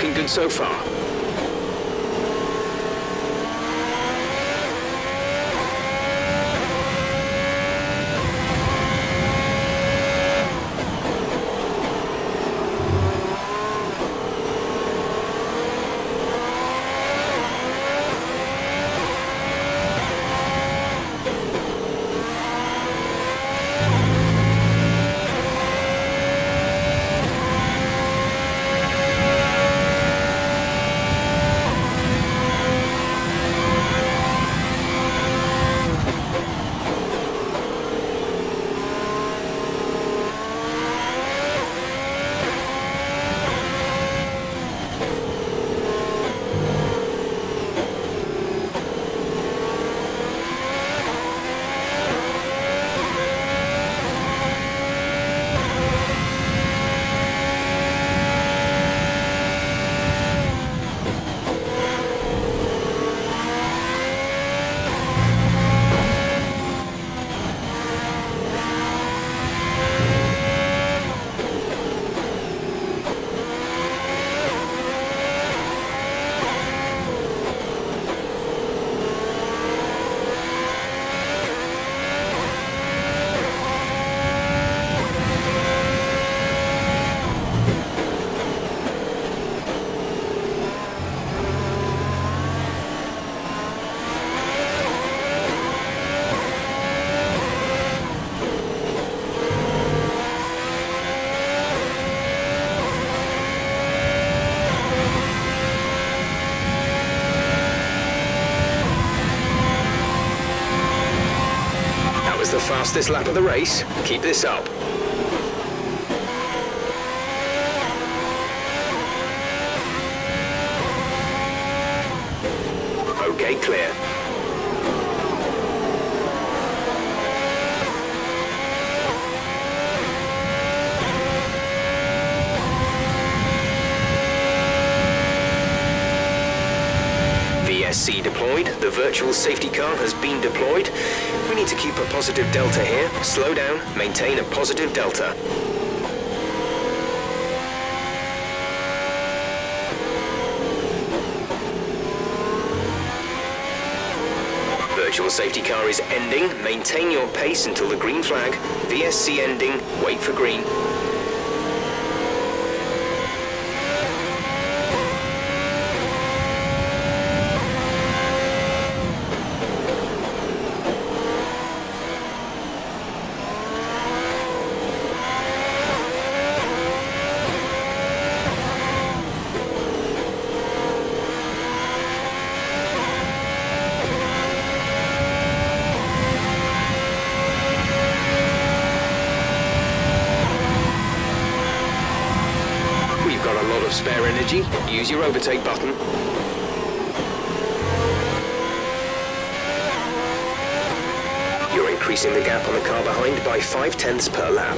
Looking good so far. The fastest lap of the race. Keep this up. Okay, clear. VSC deployed. The virtual safety car has been deployed. We need to keep a positive delta here. Slow down, maintain a positive delta. Virtual safety car is ending. Maintain your pace until the green flag. VSC ending. Wait for green. Spare energy, use your overtake button. You're increasing the gap on the car behind by 0.5 per lap.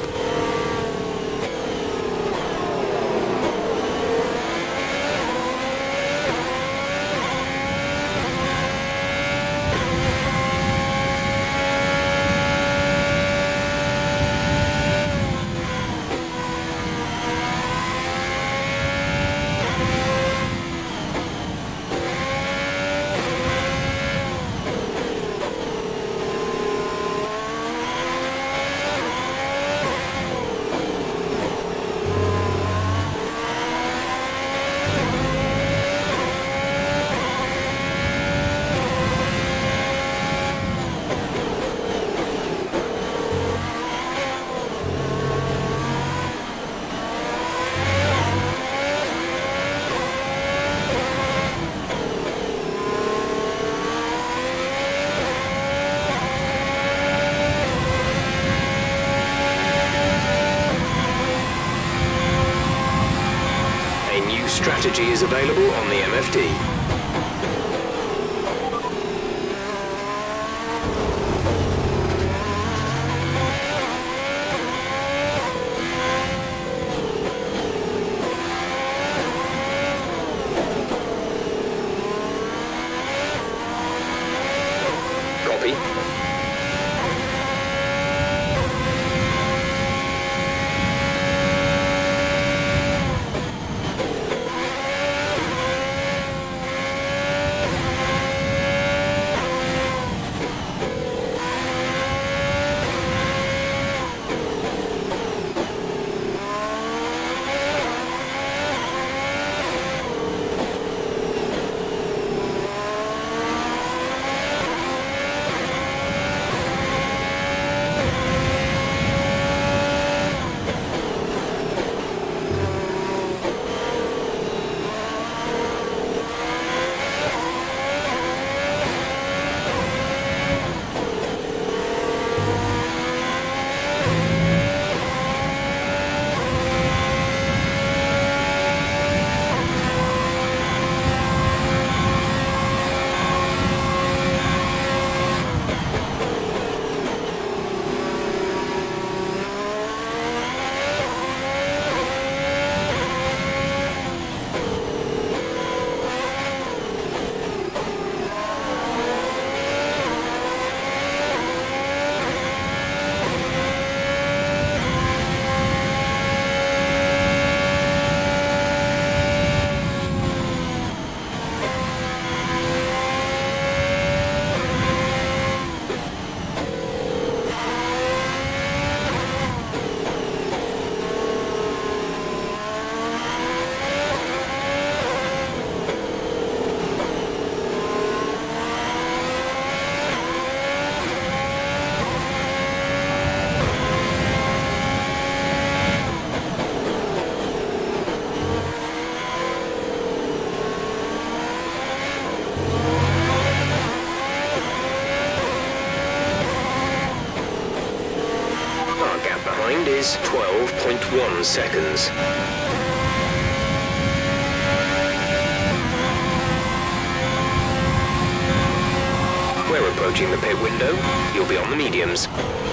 Strategy is available on the MFD. is 12.1 seconds. We're approaching the pit window. You'll be on the mediums.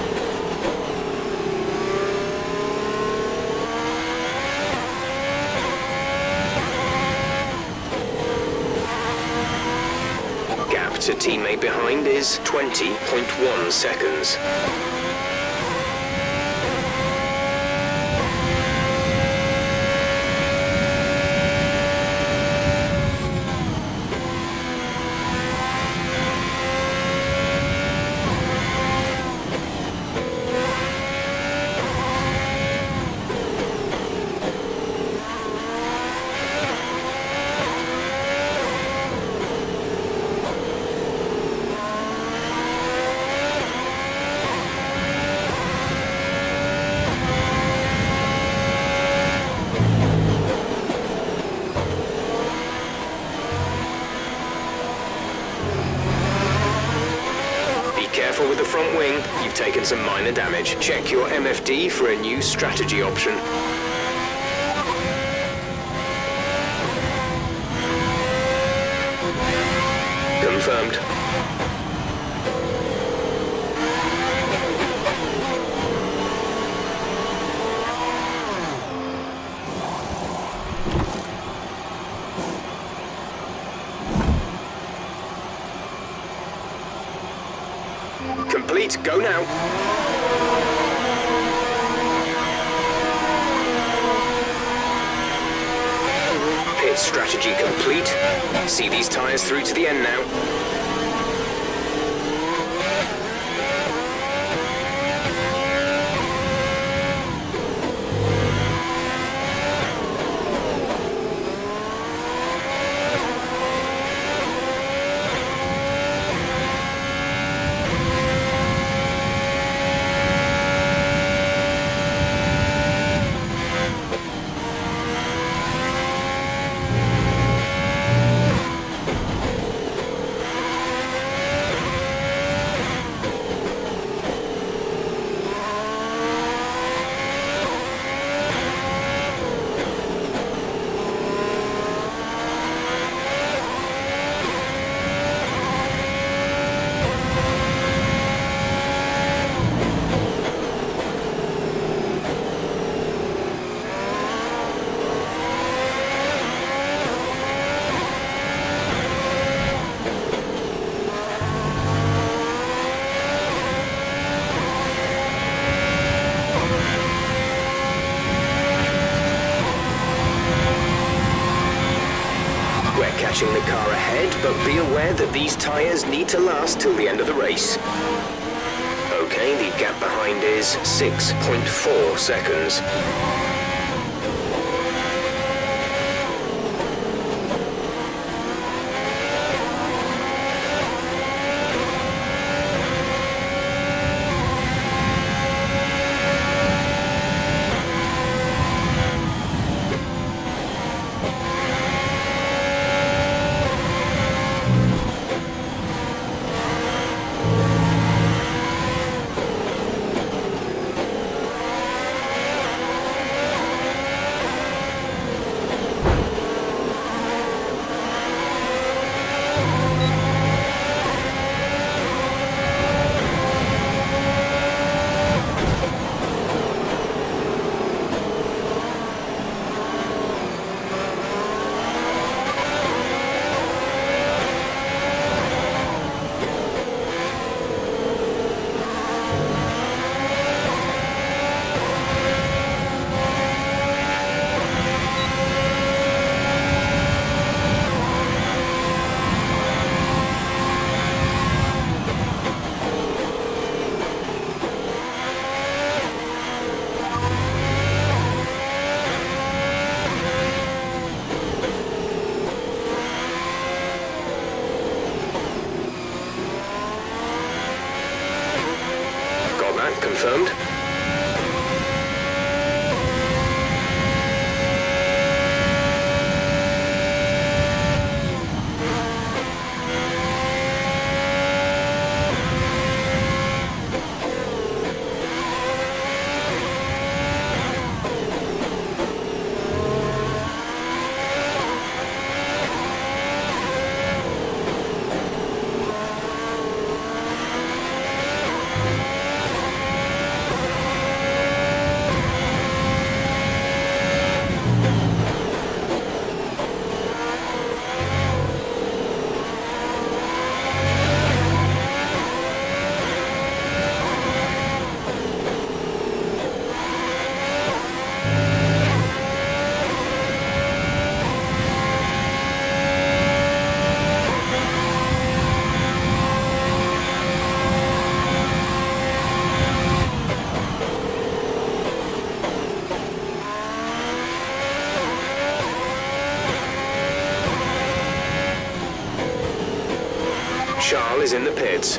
Gap to teammate behind is 20.1 seconds. Careful with the front wing, you've taken some minor damage. Check your MFD for a new strategy option. Confirmed. Complete, go now. Pit strategy complete. See these tyres through to the end now. Catching the car ahead, but be aware that these tyres need to last till the end of the race. Okay, the gap behind is 6.4 seconds. Confirmed. Charles is in the pits.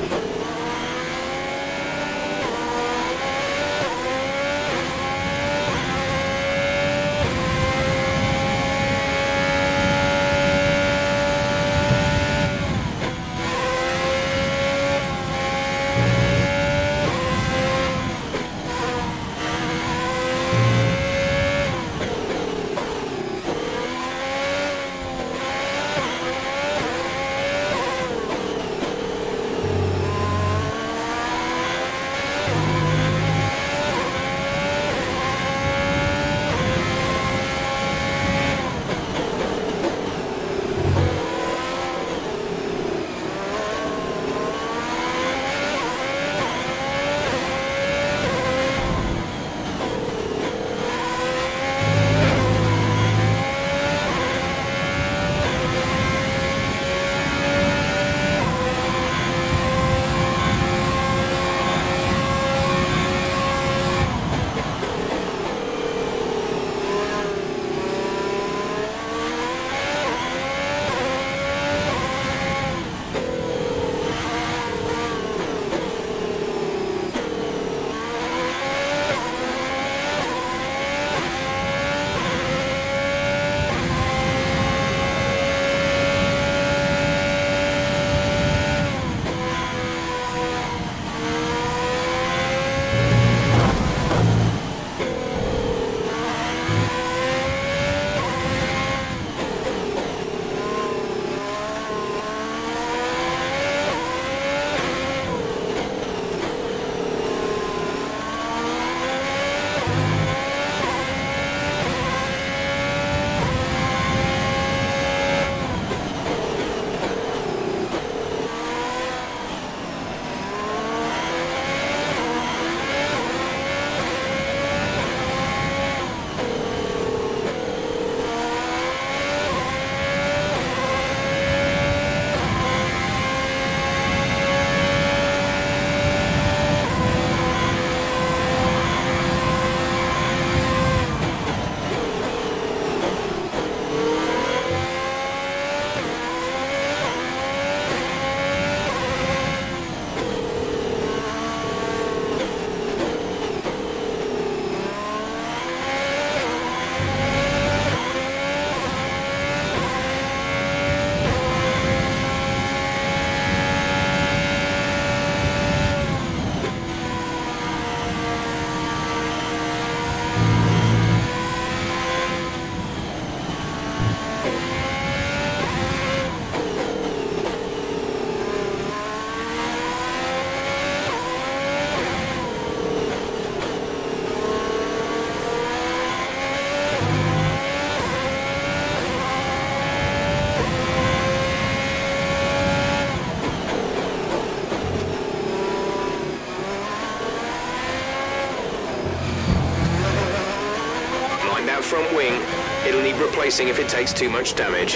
Front wing. It'll need replacing if it takes too much damage.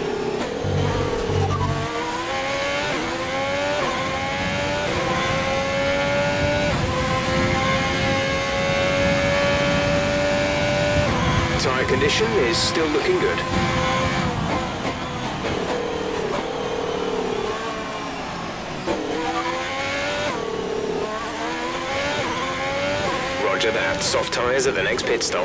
Tyre condition is still looking good. Roger that. Soft tyres at the next pit stop.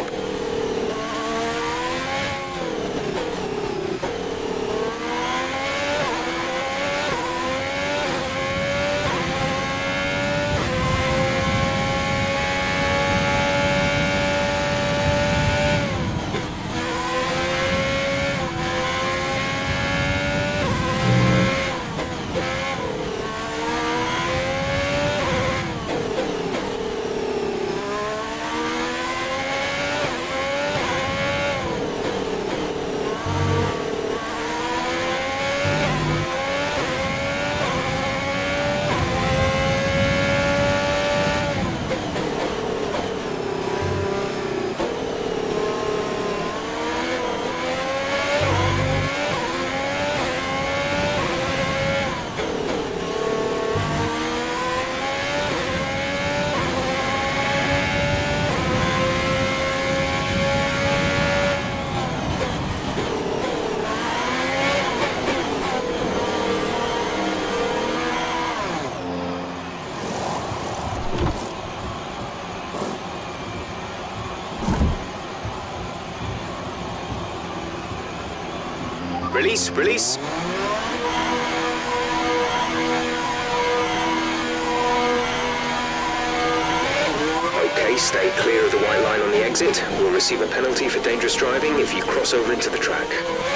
Release, release. Okay, stay clear of the white line on the exit. We'll receive a penalty for dangerous driving if you cross over into the track.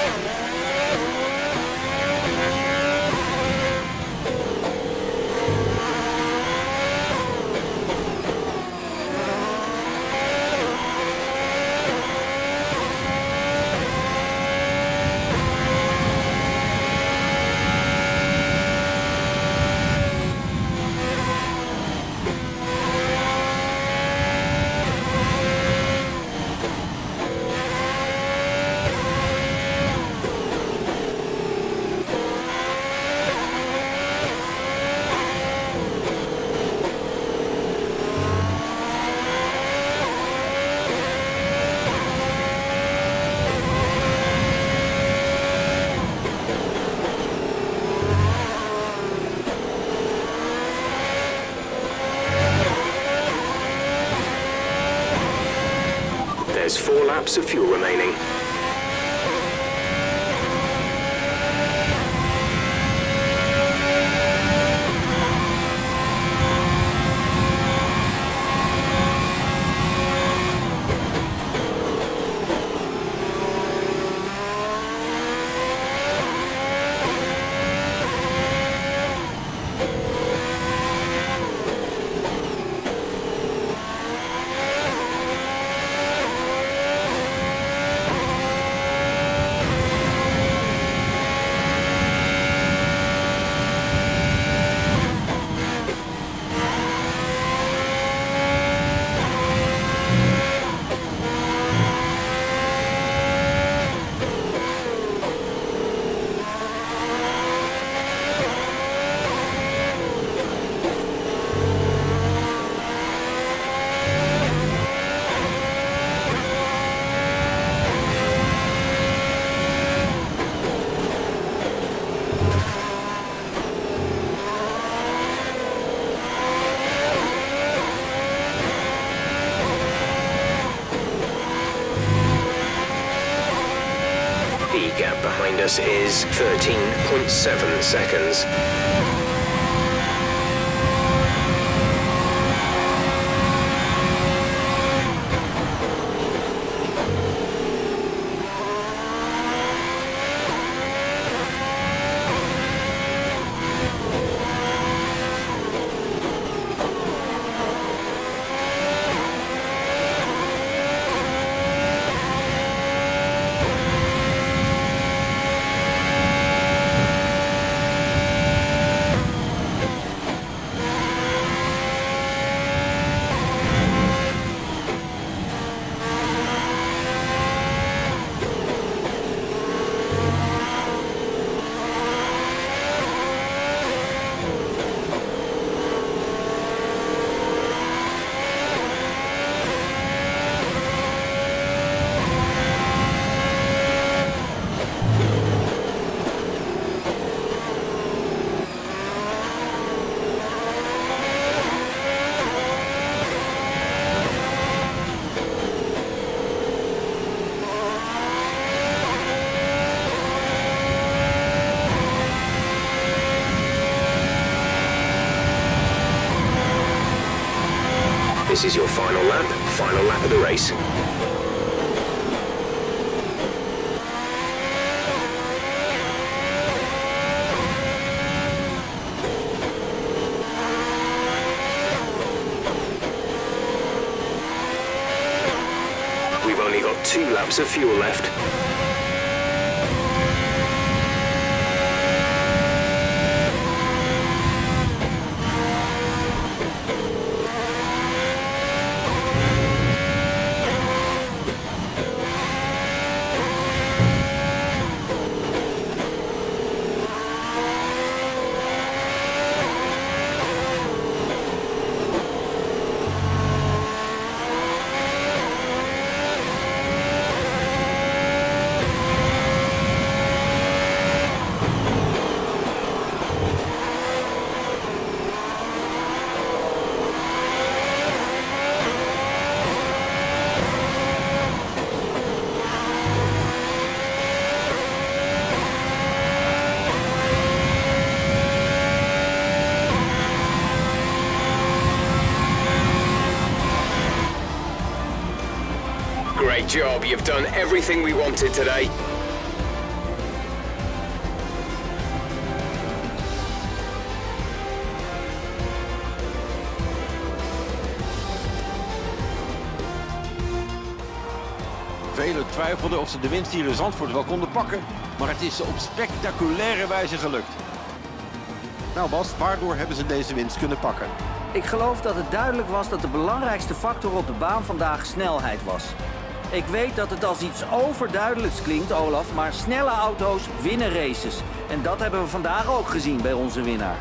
There's 4 laps of fuel remaining. The gap behind us is 13.7 seconds. This is your final lap of the race. We've only got 2 laps of fuel left. Great job. You've done everything we wanted today. Velen twijfelden of ze de winst hier in Zandvoort wel konden pakken, maar het is ze op spectaculaire wijze gelukt. Nou Bas, waardoor hebben ze deze winst kunnen pakken? Ik geloof dat het duidelijk was dat de belangrijkste factor op de baan vandaag snelheid was. Ik weet dat het als iets overduidelijks klinkt, Olaf, maar snelle auto's winnen races. En dat hebben we vandaag ook gezien bij onze winnaar.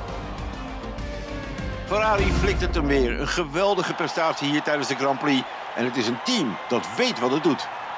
Ferrari flikt het er meer. Een geweldige prestatie hier tijdens de Grand Prix. En het is een team dat weet wat het doet.